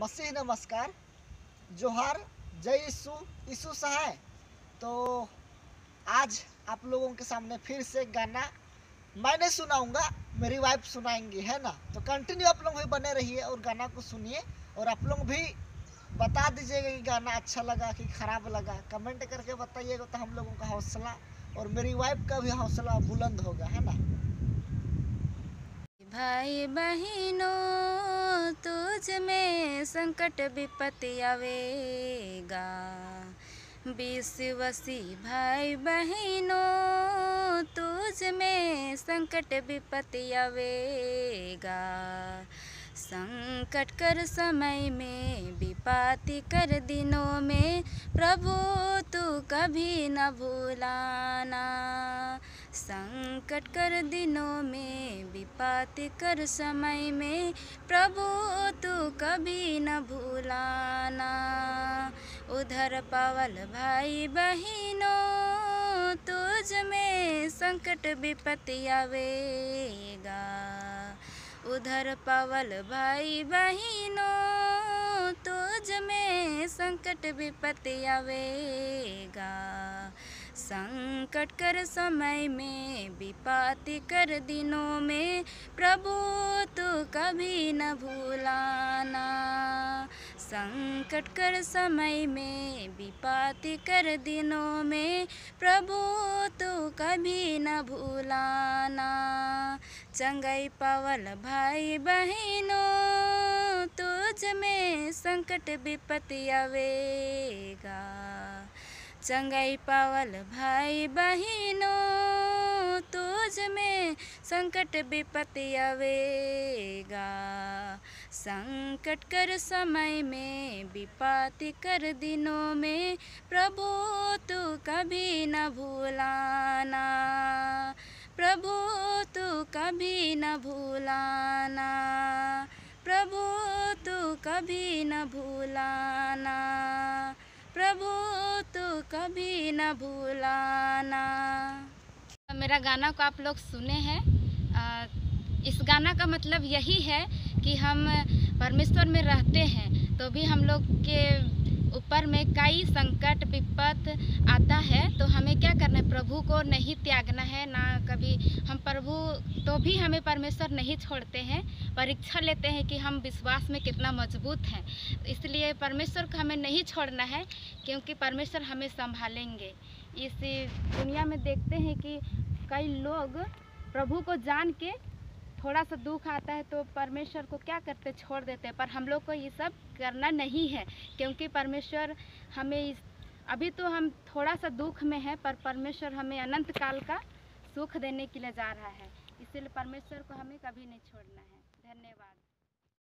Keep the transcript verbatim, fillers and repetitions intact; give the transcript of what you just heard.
मसीह नमस्कार, जोहार, जय यीशु, यीशु सहाय। तो आज आप लोगों के सामने फिर से गाना मैं नहीं सुनाऊंगा, मेरी वाइफ सुनाएंगी, है ना। तो कंटिन्यू आप लोग भी बने रहिए और गाना को सुनिए, और आप लोग भी बता दीजिएगा कि गाना अच्छा लगा कि खराब लगा। कमेंट करके बताइएगा तो हम लोगों का हौसला और मेरी वाइफ का भी हौसला बुलंद होगा, है ना। भाई बहनों, तुझ में संकट विपत्ति आवेगा। विश्वासी भाई बहनों, तुझ में संकट विपत्ति आवेगा। संकट कर समय में, विपत्ति कर दिनों में, प्रभु तू कभी न भूलाना। संकट कर दिनों में, विपत्ति कर समय में, प्रभु तू कभी न भूलाना। उधर पावल भाई बहनों, तुझ में संकट विपत्ति आवेगा। उधर पावल भाई बहनों, तुझ में संकट विपत्ति आवेगा। संकट कर समय में, विपत्ति कर दिनों में, प्रभु तू कभी न भूलाना। संकट कर समय में, विपत्ति कर दिनों में, प्रभु तू कभी न भूलाना। चंगाई पावल भाई बहनों, तुझ में संकट विपत्ति आवेगा। चंगाई पावल भाई बहनों, तुझ में संकट विपत्ति आवेगा। संकट कर समय में, विपत्ति कर दिनों में, प्रभु तू कभी न भूलाना। प्रभु तू कभी न भूलाना। प्रभु तू कभी न भूलाना। प्रभु तू कभी न भूलाना। मेरा गाना को आप लोग सुने हैं। इस गाना का मतलब यही है कि हम परमेश्वर में रहते हैं तो भी हम लोग के ऊपर में कई संकट विपत आता है, तो हमें क्या करना है, प्रभु को नहीं त्यागना है ना। कभी हम प्रभु तो भी हमें परमेश्वर नहीं छोड़ते हैं, परीक्षा लेते हैं कि हम विश्वास में कितना मजबूत हैं। इसलिए परमेश्वर को हमें नहीं छोड़ना है, क्योंकि परमेश्वर हमें संभालेंगे। इस दुनिया में देखते हैं कि कई लोग प्रभु को जान के थोड़ा सा दुख आता है तो परमेश्वर को क्या करते, छोड़ देते हैं। पर हम लोग को ये सब करना नहीं है, क्योंकि परमेश्वर हमें इस अभी तो हम थोड़ा सा दुख में है, पर परमेश्वर हमें अनंत काल का सुख देने के लिए जा रहा है। इसलिए परमेश्वर को हमें कभी नहीं छोड़ना है। धन्यवाद।